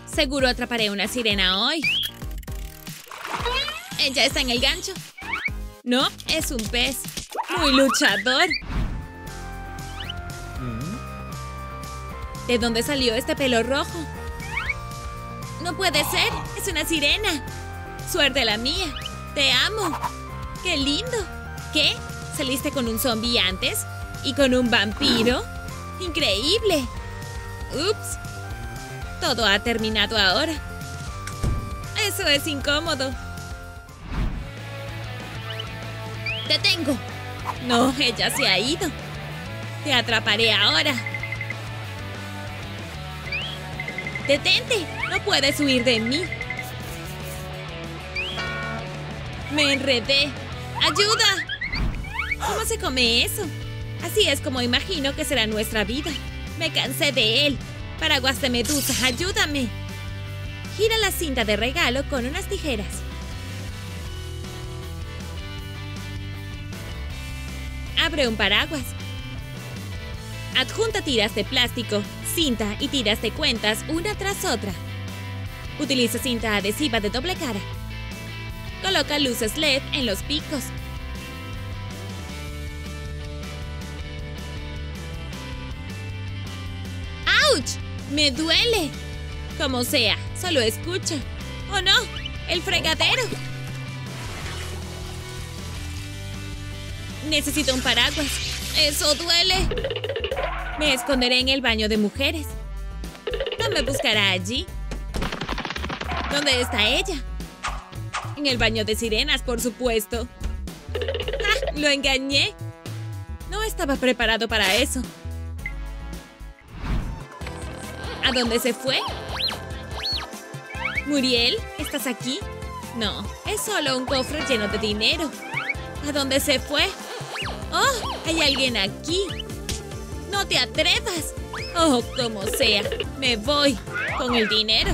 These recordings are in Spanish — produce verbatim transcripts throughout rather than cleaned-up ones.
Seguro atraparé una sirena hoy. Ella está en el gancho. No, es un pez. Muy luchador. ¿De dónde salió este pelo rojo? No puede ser. Es una sirena. Suerte la mía. Te amo. ¡Qué lindo! ¿Qué? ¿Saliste con un zombie antes? ¿Y con un vampiro? ¡Increíble! ¡Ups! Todo ha terminado ahora. Eso es incómodo. ¡Te tengo! No, ella se ha ido. Te atraparé ahora. ¡Detente! No puedes huir de mí. Me enredé. ¡Ayuda! ¿Cómo se come eso? Así es como imagino que será nuestra vida. Me cansé de él. Paraguas de medusa, ayúdame. Gira la cinta de regalo con unas tijeras. Abre un paraguas. Adjunta tiras de plástico, cinta y tiras de cuentas una tras otra. Utiliza cinta adhesiva de doble cara. Coloca luces L E D en los picos. ¡Auch! ¡Me duele! Como sea, solo escucha. ¡Oh no! ¡El fregadero! Necesito un paraguas. ¡Eso duele! Me esconderé en el baño de mujeres. ¿No me buscará allí? ¿Dónde está ella? En el baño de sirenas, por supuesto. ¡Ah! ¡Lo engañé! No estaba preparado para eso. ¿A dónde se fue? ¿Muriel? ¿Estás aquí? No, es solo un cofre lleno de dinero. ¿A dónde se fue? ¡Oh! ¡Hay alguien aquí! ¡No te atrevas! ¡Oh, como sea! ¡Me voy! ¡Con el dinero!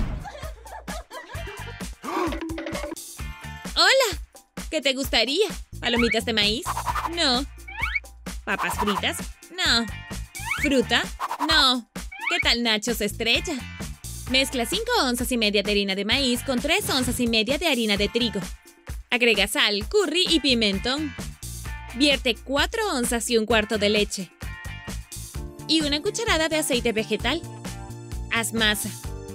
¡Hola! ¿Qué te gustaría? ¿Palomitas de maíz? No. ¿Papas fritas? No. ¿Fruta? No. ¿Qué tal nachos estrella? Mezcla cinco onzas y media de harina de maíz con tres onzas y media de harina de trigo. Agrega sal, curry y pimentón. Vierte cuatro onzas y un cuarto de leche. Y una cucharada de aceite vegetal. Haz masa.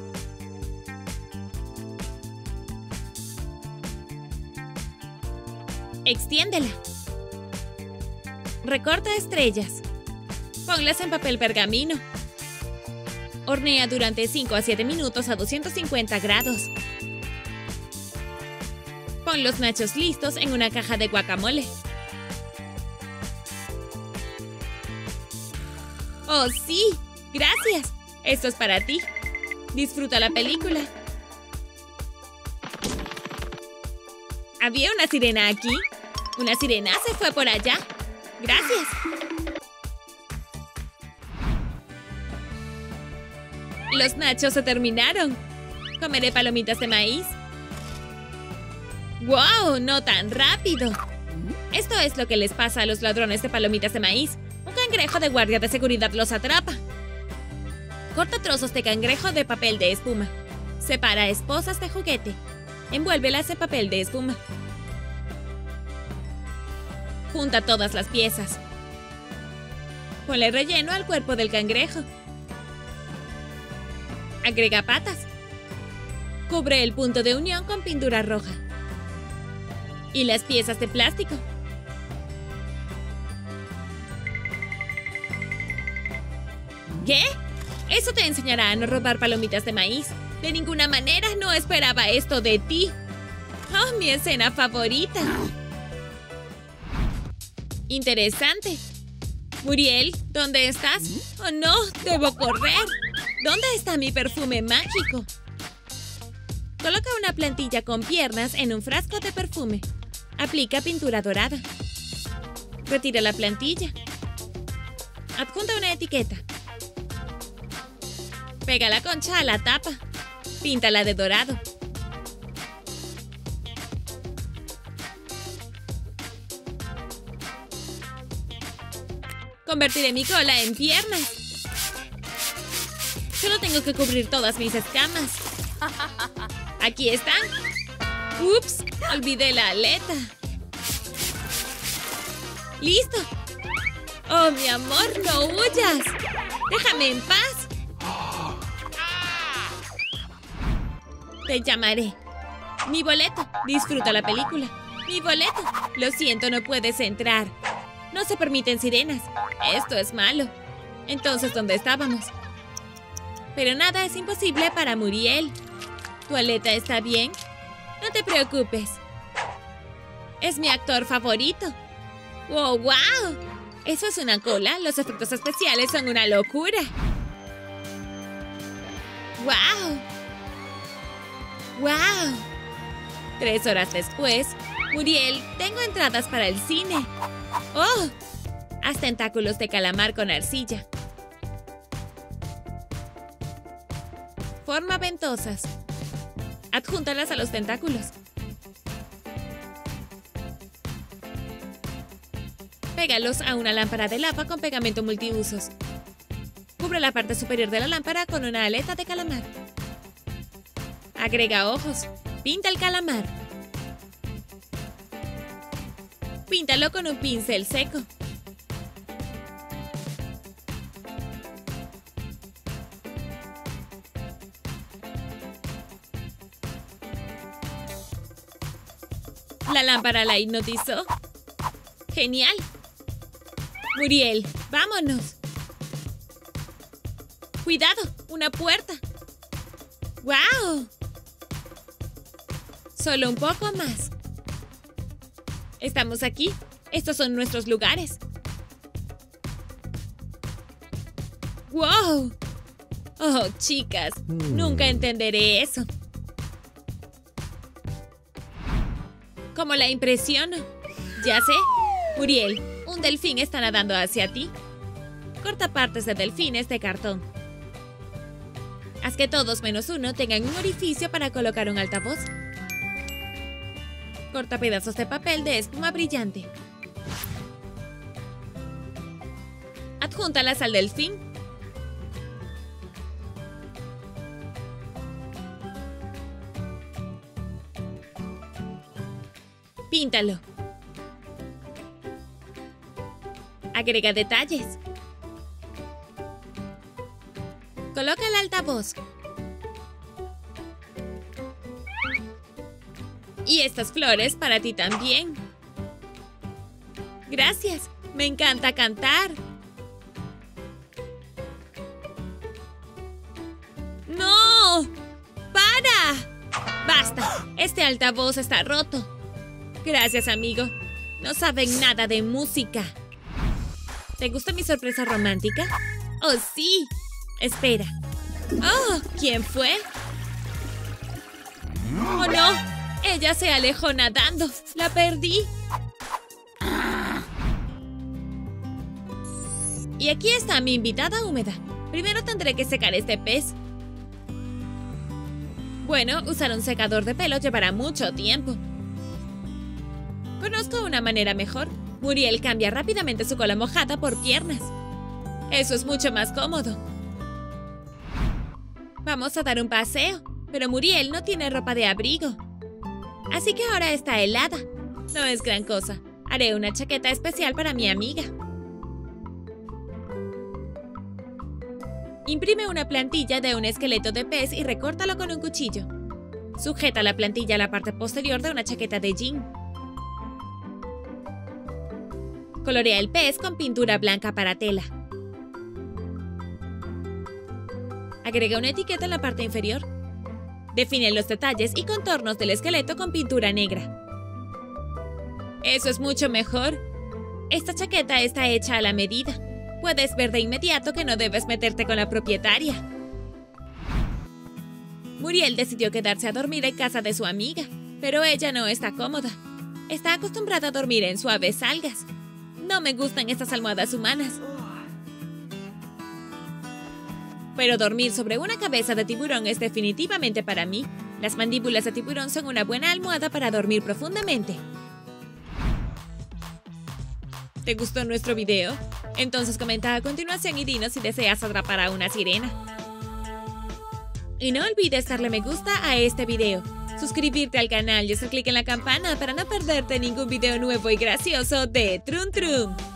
Extiéndela. Recorta estrellas. Ponlas en papel pergamino. Hornea durante cinco a siete minutos a doscientos cincuenta grados. Pon los nachos listos en una caja de guacamole. ¡Oh, sí! ¡Gracias! Esto es para ti. Disfruta la película. ¿Había una sirena aquí? Una sirena se fue por allá. ¡Gracias! Los nachos se terminaron. Comeré palomitas de maíz. ¡Wow! ¡No tan rápido! Esto es lo que les pasa a los ladrones de palomitas de maíz. Un cangrejo de guardia de seguridad los atrapa. Corta trozos de cangrejo de papel de espuma. Separa esposas de juguete. Envuélvelas en papel de espuma. Junta todas las piezas. Ponle relleno al cuerpo del cangrejo. Agrega patas. Cubre el punto de unión con pintura roja. Y las piezas de plástico. ¿Qué? Eso te enseñará a no robar palomitas de maíz. De ninguna manera no esperaba esto de ti. ¡Oh, mi escena favorita! Interesante. Muriel, ¿dónde estás? ¡Oh, no! ¡Debo correr! ¿Dónde está mi perfume mágico? Coloca una plantilla con piernas en un frasco de perfume. Aplica pintura dorada. Retira la plantilla. Adjunta una etiqueta. Pega la concha a la tapa. Píntala de dorado. Convertiré mi cola en piernas. Solo tengo que cubrir todas mis escamas. Aquí están. Ups, olvidé la aleta. ¡Listo! ¡Oh, mi amor, no huyas! ¡Déjame en paz! Te llamaré. Mi boleto. Disfruta la película. Mi boleto. Lo siento, no puedes entrar. No se permiten sirenas. Esto es malo. Entonces, ¿dónde estábamos? Pero nada es imposible para Muriel. ¿Tu aleta está bien? No te preocupes. Es mi actor favorito. ¡Wow, wow! ¿Eso es una cola? Los efectos especiales son una locura. ¡Wow! ¡Wow! Tres horas después, Muriel, tengo entradas para el cine. ¡Oh! Haz tentáculos de calamar con arcilla. Forma ventosas. Adjúntalas a los tentáculos. Pégalos a una lámpara de lava con pegamento multiusos. Cubre la parte superior de la lámpara con una aleta de calamar. Agrega ojos. Pinta el calamar. Píntalo con un pincel seco. La lámpara la hipnotizó. ¡Genial! Muriel, vámonos. ¡Cuidado! ¡Una puerta! ¡Guau! Solo un poco más. Estamos aquí. Estos son nuestros lugares. ¡Wow! Oh, chicas, mm. nunca entenderé eso. ¿Cómo la impresiono? Ya sé. Muriel, un delfín está nadando hacia ti. Corta partes de delfines de cartón. Haz que todos menos uno tengan un orificio para colocar un altavoz. Corta pedazos de papel de espuma brillante. Adjúntalas al delfín. Píntalo. Agrega detalles. Coloca el altavoz. Y estas flores para ti también. Gracias. Me encanta cantar. ¡No! ¡Para! ¡Basta! Este altavoz está roto. Gracias, amigo. No saben nada de música. ¿Te gusta mi sorpresa romántica? ¡Oh, sí! Espera. ¡Oh! ¿Quién fue? ¡Oh, no! Ella se alejó nadando. ¡La perdí! Y aquí está mi invitada húmeda. Primero tendré que secar este pez. Bueno, usar un secador de pelo llevará mucho tiempo. Conozco una manera mejor. Muriel cambia rápidamente su cola mojada por piernas. Eso es mucho más cómodo. Vamos a dar un paseo, pero Muriel no tiene ropa de abrigo. Así que ahora está helada. No es gran cosa. Haré una chaqueta especial para mi amiga. Imprime una plantilla de un esqueleto de pez y recórtalo con un cuchillo. Sujeta la plantilla a la parte posterior de una chaqueta de jean. Colorea el pez con pintura blanca para tela. Agrega una etiqueta en la parte inferior. Define los detalles y contornos del esqueleto con pintura negra. Eso es mucho mejor. Esta chaqueta está hecha a la medida. Puedes ver de inmediato que no debes meterte con la propietaria. Muriel decidió quedarse a dormir en casa de su amiga, pero ella no está cómoda. Está acostumbrada a dormir en suaves algas. No me gustan estas almohadas humanas. Pero dormir sobre una cabeza de tiburón es definitivamente para mí. Las mandíbulas de tiburón son una buena almohada para dormir profundamente. ¿Te gustó nuestro video? Entonces comenta a continuación y dinos si deseas atrapar a una sirena. Y no olvides darle me gusta a este video, suscribirte al canal y hacer clic en la campana para no perderte ningún video nuevo y gracioso de Trum Trum.